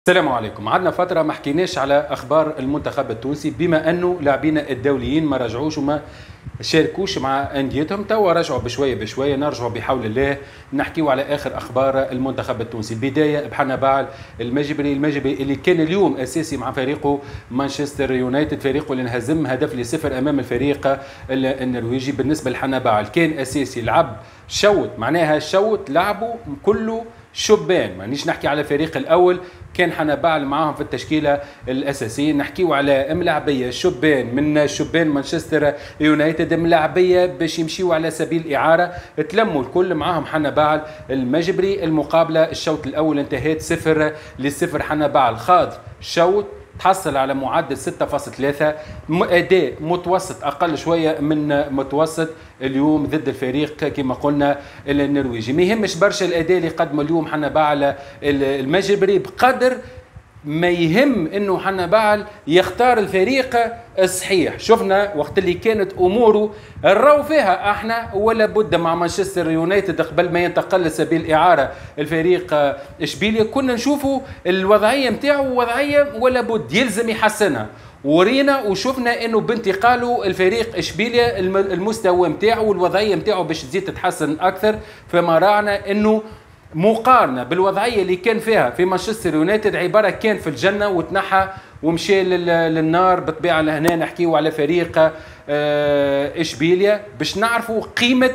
السلام عليكم. عندنا فترة ما حكيناش على أخبار المنتخب التونسي بما أنه لاعبينا الدوليين ما رجعوش وما شاركوش مع أنديتهم. توا رجعوا بشوية بشوية، نرجعوا بحول الله نحكيو على آخر أخبار المنتخب التونسي. البداية بحنا باعل المجبري اللي كان اليوم أساسي مع فريقه مانشستر يونايتد، فريقه اللي انهزم هدف لصفر أمام الفريق النرويجي. بالنسبة لحنا باعل كان أساسي، لعب شوط، معناها الشوط لعبوا كله شبان، مانيش نحكي على الفريق الاول، كان حنبعل معاهم في التشكيله الاساسيه. نحكيو على ملاعبيه شبان من شبان مانشستر يونايتد، ملاعبيه باش يمشيو على سبيل اعاره، تلموا الكل معاهم حنبعل المجبري. المقابله الشوط الاول انتهت 0-0. حنبعل خاض شوط تحصل على معدل 6.3، اداء متوسط اقل شويه من متوسط اليوم ضد الفريق كما قلنا النرويجي. ما يهمش برشا الاداء اللي قدمه اليوم حنبعل المجبري، بقدر ما يهم انه حنبعل يختار الفريق الصحيح. شفنا وقت اللي كانت اموره نراو فيها احنا ولا بد مع مانشستر يونايتد قبل ما ينتقل لسبيل اعاره الفريق اشبيليا، كنا نشوفوا الوضعيه نتاعو وضعيه ولا بد يلزم يحسنها، ورينا وشفنا انه بانتقاله الفريق اشبيليا المستوى نتاعو والوضعيه نتاعو باش تزيد تتحسن اكثر. فما رانا انه مقارنه بالوضعيه اللي كان فيها في مانشستر يونايتد عباره كان في الجنه وتنحى ومشى للنار. بالطبيعه لهنا نحكيو على فريق اشبيليا باش نعرفوا قيمه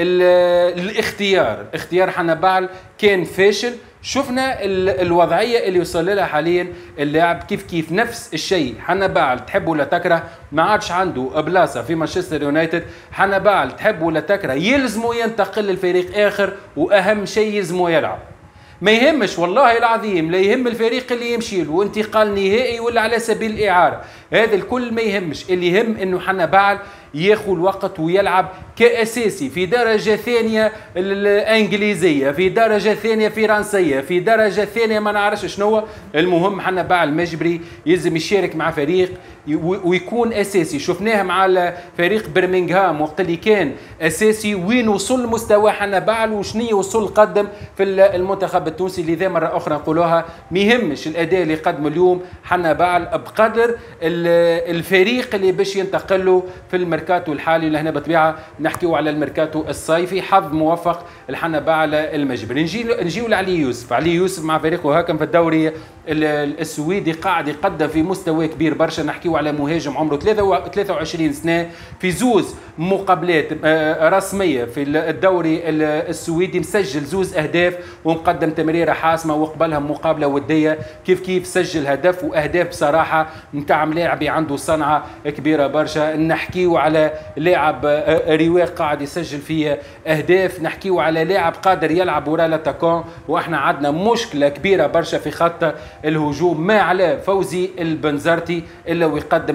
الاختيار حنبعل كان فاشل. شفنا الوضعيه اللي وصل لها حاليا اللاعب، كيف نفس الشيء حنبعل تحب ولا تكره ما عادش عنده بلاصه في مانشستر يونايتد. حنبعل تحب ولا تكره يلزمه ينتقل للفريق اخر، واهم شيء يلزمه يلعب. ما يهمش والله العظيم، لا يهم الفريق اللي يمشي له انتقال نهائي ولا على سبيل الاعاره، هذا الكل ما يهمش. اللي يهم انه حنبعل ياخذ الوقت ويلعب كأساسي في درجة ثانية الإنجليزية، في درجة ثانية فرنسية، في درجة ثانية ما نعرفش شنو. المهم حنبعل المجبري يلزم يشارك مع فريق ويكون أساسي. شفناها مع فريق برمنغهام وقت اللي كان أساسي وين وصل مستوى حنبعل وشنية وصل قدم في المنتخب التونسي. لذا مرة أخرى نقولوها ما يهمش الأداء اللي قدم اليوم حنبعل بقدر الفريق اللي باش ينتقله في الميركاتو الحالي. لهنا بطبيعه نحكيو على الميركاتو الصيفي. حظ موفق الحنبعل المجبري. نجيو لعلي يوسف. علي يوسف مع فريقه هاكم في الدوري السويدي قاعد يقدم في مستوى كبير برشا. نحكيو على مهاجم عمره 23 سنه، في زوز مقابلات رسميه في الدوري السويدي مسجل زوز اهداف ومقدم تمريره حاسمه، وقبلها مقابله وديه كيف سجل هدف واهداف بصراحه نتاع لاعبي عنده صنعه كبيره برشا. نحكيو على لاعب رواق قاعد يسجل فيه اهداف، نحكيو على لاعب قادر يلعب ورا لاتاكون. واحنا عندنا مشكله كبيره برشا في خط الهجوم، ما على فوزي البنزرتي الا ويقدم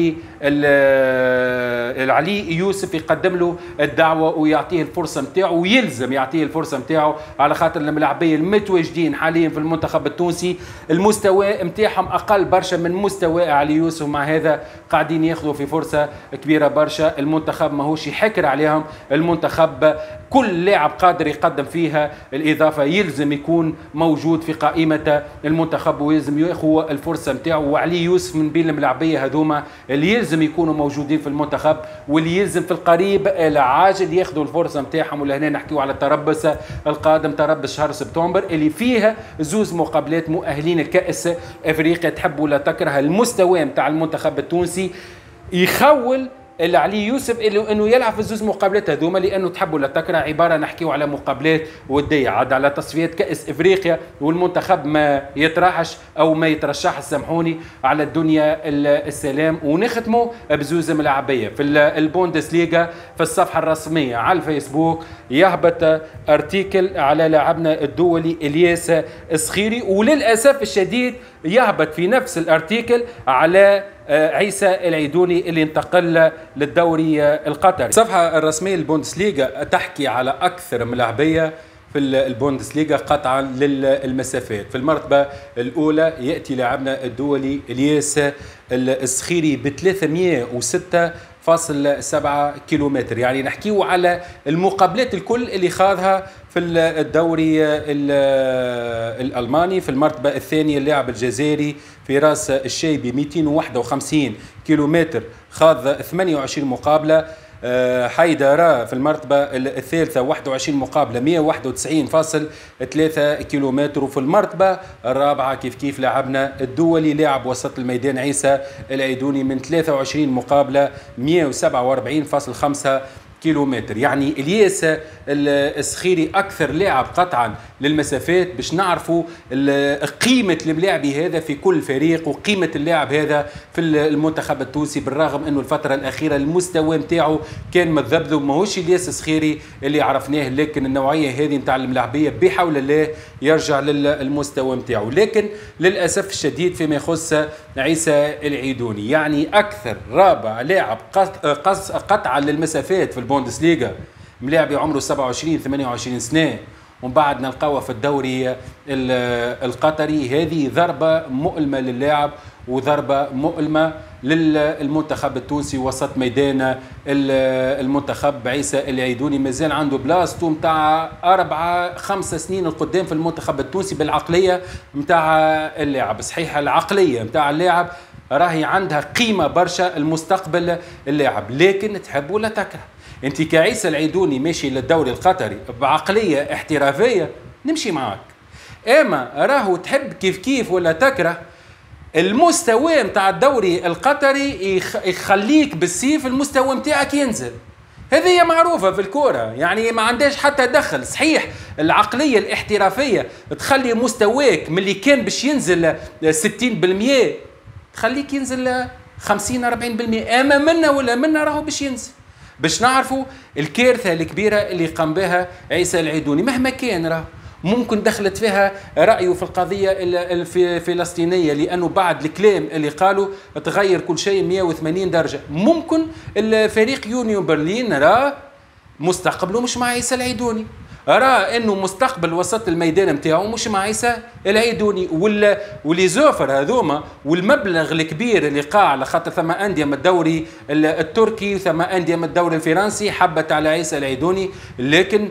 العلي يوسف يقدم له الدعوه ويعطيه الفرصه نتاعو، ويلزم يعطيه الفرصه نتاعو على خاطر الملاعبيه المتواجدين حاليا في المنتخب التونسي المستوى نتاعهم اقل برشا من مستوى علي يوسف. مع هذا قاعدين ياخذوا في فرصه كبيره برشا. المنتخب ماهوش يحكر عليهم، المنتخب كل لاعب قادر يقدم فيها الاضافه يلزم يكون موجود في قائمه المنتخب ويلزم ياخذ الفرصه نتاعو. وعلي يوسف من بين الملاعبيه هذوما اللي يلزم يكونوا موجودين في المنتخب واللي يلزم في القريب العاجل ياخذوا الفرصه نتاعهم. ولهنا نحكيو على التربص القادم، تربص شهر سبتمبر اللي فيها زوز مقابلات مؤهلين الكأس افريقيا. تحب ولا تكره المستوى نتاع المنتخب التونسي يخول علي يوسف انه يلعب في الزوز مقابلات هذوما، لانه تحب ولا تكره عباره نحكيو على مقابلات وديه عاد على تصفيات كاس افريقيا، والمنتخب ما يتراحش او ما يترشح سامحوني على الدنيا السلام. ونختموا بزوز ملاعبيه في البوندسليغا. في الصفحه الرسميه على الفيسبوك يهبط ارتيكل على لاعبنا الدولي الياس الصخيري، وللاسف الشديد يهبط في نفس الارتيكل على عيسى العيدوني اللي انتقل للدوري القطري. الصفحة الرسمية للبوندسليغا تحكي على أكثر ملاعبية في البوندسليغا قطعا للمسافات. في المرتبة الأولى يأتي لاعبنا الدولي الياس الصخيري ب 306 كيلومتر. يعني نحكيو على المقابلات الكل اللي خاضها في الدوري الألماني. في المرتبة الثانية اللاعب الجزائري فراس الشيبي 251 كيلومتر خاض 28 مقابلة. حيدر في المرتبة الثالثة 21 مقابلة 191.3 كيلومتر. وفي المرتبة الرابعة كيف لاعبنا الدولي لاعب وسط الميدان عيسى العيدوني من 23 مقابلة 147.5 كيلومتر. يعني الياس السخيري اكثر لاعب قطعا للمسافات باش نعرفوا قيمه الملاعبي هذا في كل فريق وقيمه اللاعب هذا في المنتخب التونسي، بالرغم انه الفتره الاخيره المستوى نتاعو كان متذبذب. ماهوش الياس السخيري اللي عرفناه، لكن النوعيه هذه نتاع الملاعبيه بحول الله يرجع للمستوى نتاعو. لكن للاسف الشديد فيما يخص عيسى العيدوني، يعني اكثر رابع لاعب قطعا للمسافات في البوندسليغا، ملاعبي عمره 27 28 سنه، ومن بعد نلقاوه في الدوري القطري. هذه ضربه مؤلمه للاعب وضربه مؤلمه للمنتخب التونسي. وسط ميدان المنتخب عيسى العيدوني مازال عنده بلاصتو نتاع 4-5 سنين القدام في المنتخب التونسي بالعقليه نتاع اللاعب. صحيح العقليه نتاع اللاعب راهي عندها قيمه برشا المستقبل اللاعب، لكن تحب ولا تكره. انت كعيسى العيدوني ماشي للدوري القطري بعقليه احترافيه نمشي معاك، اما راهو تحب كيف ولا تكره المستوى نتاع الدوري القطري يخليك بالسيف المستوى نتاعك ينزل. هذه معروفه في الكوره، يعني ما عندهاش حتى دخل. صحيح العقليه الاحترافيه تخلي مستواك من اللي كان باش ينزل 60% تخليك ينزل 50-40%، اما منا ولا منا راهو باش ينزل. باش نعرفوا الكارثه الكبيره اللي قام بها عيسى العيدوني مهما كان راه ممكن دخلت فيها رأيه في القضية الفلسطينية، لأنه بعد الكلام اللي قالوا تغير كل شيء 180 درجة. ممكن الفريق يونيون برلين راه مستقبله مش مع عيسى العيدوني، راه انه مستقبل وسط الميدان نتاعو مش مع عيسى العيدوني. واللي زوفر هذوما والمبلغ الكبير اللي قاع على خاطر ثم انديه من الدوري التركي وثم انديه من الدوري الفرنسي حبت على عيسى العيدوني، لكن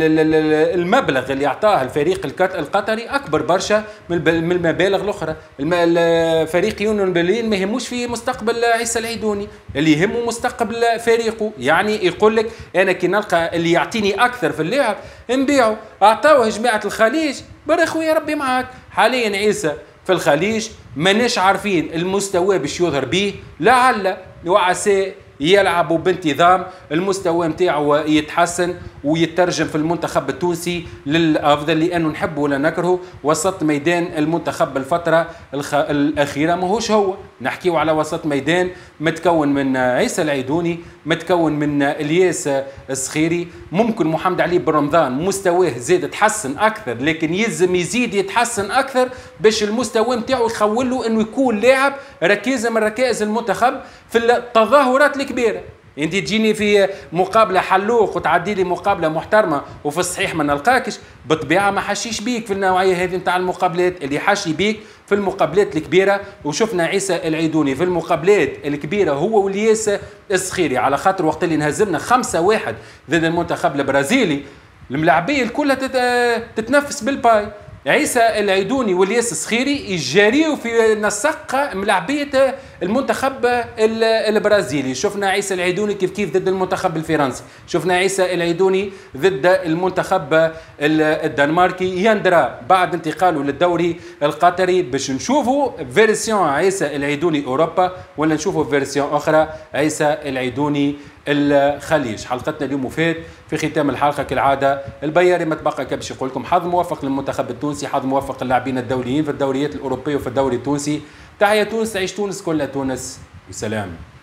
المبلغ اللي اعطاه الفريق القطري اكبر برشا من المبالغ الاخرى. الفريق يونيون برلين ما يهموش في مستقبل عيسى العيدوني، اللي يهمه مستقبل فريقه. يعني يقول لك انا كي نلقى اللي يعطيني اكثر في اللعب نبيعه. اعطاوه جماعه الخليج برا خويا ربي معاك. حاليا عيسى في الخليج ماناش عارفين المستوى باش يظهر به، لعل وعسى يلعبوا بانتظام المستوى نتاعو يتحسن ويترجم في المنتخب التونسي للافضل، لانه نحب ولا نكره وسط ميدان المنتخب بالفتره الاخيره ماهوش هو. نحكيو على وسط ميدان متكون من عيسى العيدوني، متكون من الياس السخيري، ممكن محمد علي بن رمضان مستواه زاد تحسن اكثر، لكن يلزم يزيد يتحسن اكثر باش المستوى نتاعو يخول له انه يكون لاعب ركيزه من ركائز المنتخب في التظاهرات الكبيره. انت تجيني في مقابله حلوق وتعدي لي مقابله محترمه وفي الصحيح ما نلقاكش، بالطبيعه ما حشيش بيك في النوعيه هذه نتاع المقابلات. اللي حاشي بيك في المقابلات الكبيره، وشفنا عيسى العيدوني في المقابلات الكبيره هو والياس السخيري، على خاطر وقت اللي نهزمنا 5-1 ضد المنتخب البرازيلي الملاعبيه الكل تتنفس بالباي. عيسى العيدوني والياس السخيري يجاريوا في نسق ملاعبيه المنتخب البرازيلي. شفنا عيسى العيدوني كيف ضد المنتخب الفرنسي، شفنا عيسى العيدوني ضد المنتخب الدنماركي. يندرى بعد انتقاله للدوري القطري باش نشوفوا فيرسيون عيسى العيدوني اوروبا ولا نشوفوا فيرسيون اخرى عيسى العيدوني الخليج. حلقتنا اليوم فات في ختام الحلقه كالعاده البياري ما تبقى باش يقول لكم حظ موفق للمنتخب التونسي، حظ موفق للاعبين الدوليين في الدوريات الاوروبيه وفي الدوري التونسي. تحيا تونس، تعيش تونس، كلها تونس، وسلام.